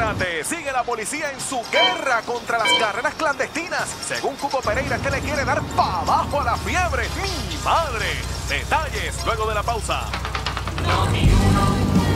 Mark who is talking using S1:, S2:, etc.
S1: Prepárate, sigue la policía en su guerra contra las carreras clandestinas. Según Cuco Pereira, que le quiere dar para abajo a la fiebre. ¡Mi madre! Detalles luego de la pausa.
S2: Noti 1